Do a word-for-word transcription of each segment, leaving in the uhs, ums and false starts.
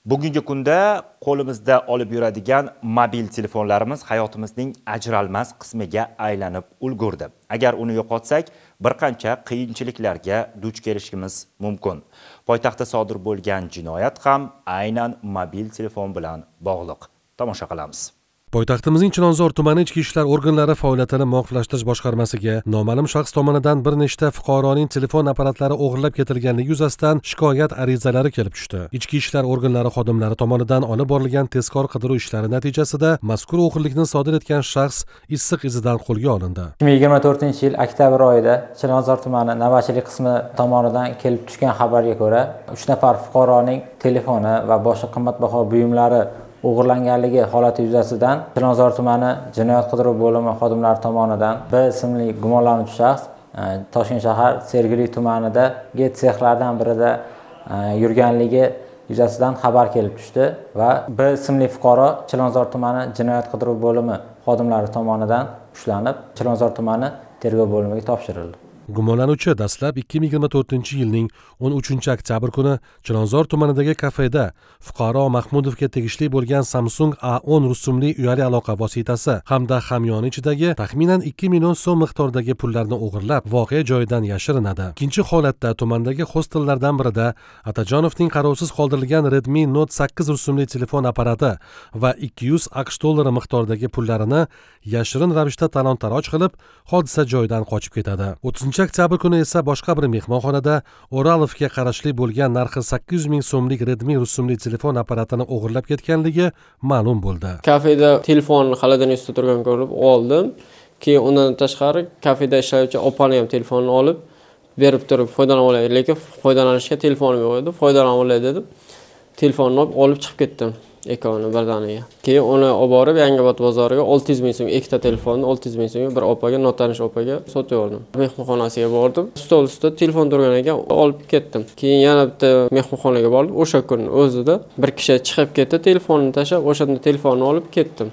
Bugungi kunda qo'limizda olib yuradigan mobil telefonlarimiz hayotimizning ajralmas qismiga aylanib ulgurdi. Agar uni yo'qotsak, bir qancha qiyinchiliklarga duch kelishimiz mumkin. Poytaxtda sodir bo'lgan jinoyat ham aynan mobil telefon bilan bog'liq. Tomosha qilamiz. Poytaxtimizning Chilonzor tumani ichki ishlar organlari faoliyatini muvofiqlashtirish boshqarmasiga noma'lum shaxs tomonidan bir nechta fuqaroning telefon apparatlari o'g'irlab ketilganligi yuzasidan shikoyat arizalari kelib tushdi. Ichki ishlar organlari xodimlari tomonidan olib borilgan tezkor qidiruv ishlari natijasida mazkur o'g'irlikni sodir etgan shaxs issiq izidan qo'lga olindi. ikki ming yigirma to'rtinchi yil oktyabr oyida Chilonzor tumani navbatchilik qismi tomonidan kelib tushgan xabarga ko'ra, uch nafar fuqaroning telefoni va boshqa qimmatbaho buyumlari o'g'irlanganligi holati yuzasidan Chilonzor tumani jinoyat qidiruv bo'limi xodimlari tomonidan B ismli gumonlanuvchi shaxs Toshkent shahar Sergeli tumanidagi sexlardan birida yurganligi yuzasidan xabar kelib tushdi va B ismli fuqaro Chilonzor tumani jinoyat qidiruv bo'limi xodimlari tomonidan ushlanib, Chilonzor tumani tergov bo'limiga topshirildi. Gumonlanuvchi dastlab ikki ming yigirma to'rtinchi yilning o'n uchinchi oktyabr kuni Chilonzor tumanidagi kafeda fuqaro Mahmudovga tegishli bo'lgan Samsung A o'n rusumli uyali aloqa vositasi hamda hamyoni ichidagi taxminan ikki million so'm miqdoridagi pullarni o'g'irlab, voqea joyidan yashirinadi. Ikkinchi holatda tumandagi hostellardan birida Atajonovning qarovsiz qoldirilgan Redmi Note sakkiz rusumli telefon apparati va ikki yuz aqsh dollari miqdoridagi pullarini yashirin ravishda talon-taroj qilib, hodisa joyidan qochib ketadi. o'ttizinchi oktyabr kuni esa boshqa bir mehmonxonada Oralovga qarashli bo'lgan narxi sakkiz yuz ming so'mlik Redmi rusumli telefon apparatini o'g'irlab ketganligi ma'lum bo'ldi. Kafeda telefon xalaqdan ustida turgan ko'rib oldim. Keyin undan tashqari kafeda ishlovchi opani ham telefonini olib berib turib foydalana olay, lekin foydalanishga telefonim yo'q edi. Foydalana olay dedim. Telefonni olib chiqib ketdim. Ekoni birdaniga. Keyin uni olib borib Yangiobod bozoriga olti yuz ming so'm ikkita telefonni olti yuz ming so'mga bir opaga, notanish opaga sotib yubordim. Mehmonxonasiga bordim. Stol ustida telefon turgan ekan, olib ketdim. Keyin yana bitta mehmonxonaga bordim. O'sha kun o'zida bir kishi chiqib ketdi, telefonni tashlab, o'shanda telefonni olib ketdim.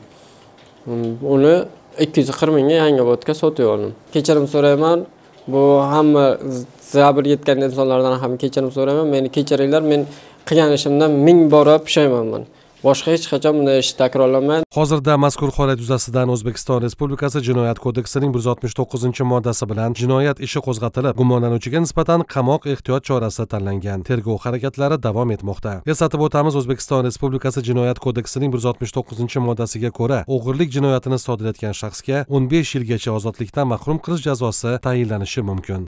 Uni ikki yuz qirq mingga Yangiobodga sotib yubordim. Kechirim so'rayman. Bu hamma zabr yetgan insonlardan ham kechirim so'rayman. Meni kechiringlar, men qilgan ishimdan ming bora pushaymonman. Boshqa hech qachon bunday ish takrorlanmaydi. Hozirda mazkur holat yuzasidan O'zbekiston Respublikasi Jinoyat kodeksining bir yuz oltmish to'qqizinchi moddasi bilan jinoyat ishi qo'zg'atilib, gumonlanuvchiga nisbatan qamoq ehtiyot chorasi tanlangan. Tergov harakatlari davom etmoqda. Eslatib o'tamiz, O'zbekiston Respublikasi Jinoyat kodeksining bir yuz oltmish to'qqizinchi moddasiga ko'ra, o'g'irlik jinoyatini sodir etgan shaxsga o'n besh yilgacha ozodlikdan mahrum qilish jazosi tayinlanishi mumkin.